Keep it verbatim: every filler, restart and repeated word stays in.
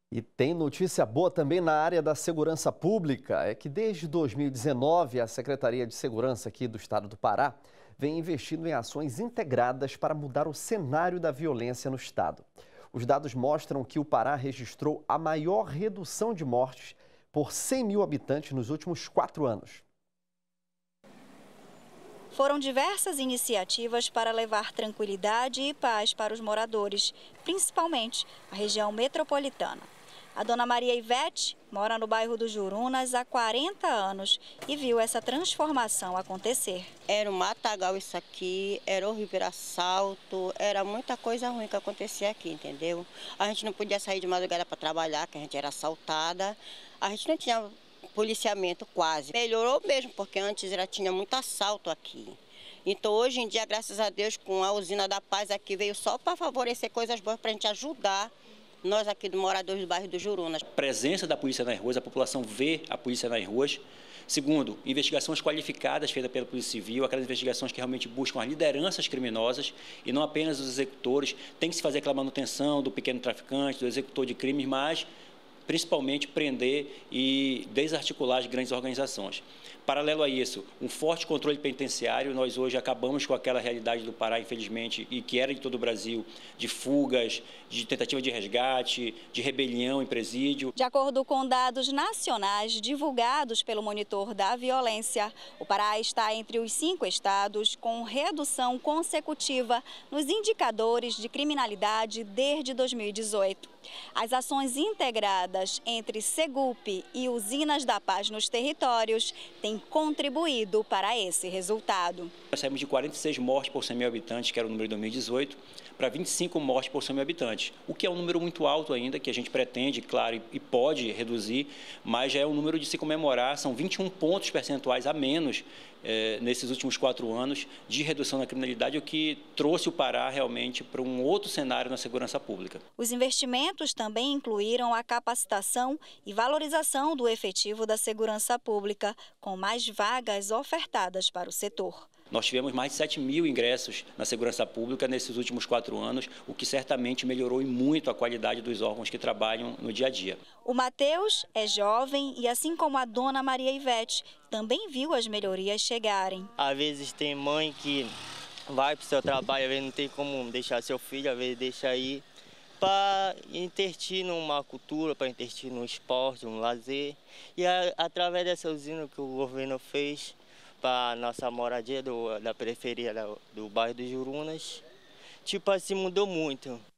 E tem notícia boa também na área da segurança pública. É que desde dois mil e dezenove, a Secretaria de Segurança aqui do Estado do Pará vem investindo em ações integradas para mudar o cenário da violência no Estado. Os dados mostram que o Pará registrou a maior redução de mortes por cem mil habitantes nos últimos quatro anos. Foram diversas iniciativas para levar tranquilidade e paz para os moradores, principalmente a região metropolitana. A dona Maria Ivete mora no bairro do Jurunas há quarenta anos e viu essa transformação acontecer. Era um matagal isso aqui, era horrível, era assalto, era muita coisa ruim que acontecia aqui, entendeu? A gente não podia sair de madrugada para trabalhar, que a gente era assaltada, a gente não tinha policiamento quase. Melhorou mesmo, porque antes já tinha muito assalto aqui. Então hoje em dia, graças a Deus, com a usina da paz aqui, veio só para favorecer coisas boas para a gente ajudar nós aqui do moradores do bairro do Jurunas. A presença da polícia nas ruas, a população vê a polícia nas ruas. Segundo, investigações qualificadas feitas pela Polícia Civil, aquelas investigações que realmente buscam as lideranças criminosas e não apenas os executores. Tem que se fazer aquela manutenção do pequeno traficante, do executor de crimes, mas principalmente prender e desarticular as grandes organizações. Paralelo a isso, um forte controle penitenciário. Nós hoje acabamos com aquela realidade do Pará, infelizmente, e que era de todo o Brasil, de fugas, de tentativa de resgate, de rebelião em presídio. De acordo com dados nacionais divulgados pelo Monitor da Violência, o Pará está entre os cinco estados com redução consecutiva nos indicadores de criminalidade desde dois mil e dezoito. As ações integradas entre Segup e Usinas da Paz nos territórios têm contribuído para esse resultado. Nós saímos de quarenta e seis mortes por cem mil habitantes, que era o número de dois mil e dezoito, para vinte e cinco mortes por cem mil habitantes, o que é um número muito alto ainda, que a gente pretende, claro, e pode reduzir, mas já é um número de se comemorar. São vinte e um pontos percentuais a menos eh, nesses últimos quatro anos de redução da criminalidade, o que trouxe o Pará realmente para um outro cenário na segurança pública. Os investimentos também incluíram a capacitação e valorização do efetivo da segurança pública, com mais vagas ofertadas para o setor. Nós tivemos mais de sete mil ingressos na segurança pública nesses últimos quatro anos, o que certamente melhorou muito a qualidade dos órgãos que trabalham no dia a dia. O Matheus é jovem e, assim como a dona Maria Ivete, também viu as melhorias chegarem. Às vezes tem mãe que vai para o seu trabalho, às vezes não tem como deixar seu filho, às vezes deixa aí, para intertir numa cultura, para intertir num esporte, um lazer. E a, através dessa usina que o governo fez para a nossa moradia do, da periferia do, do bairro do Jurunas, tipo assim, mudou muito.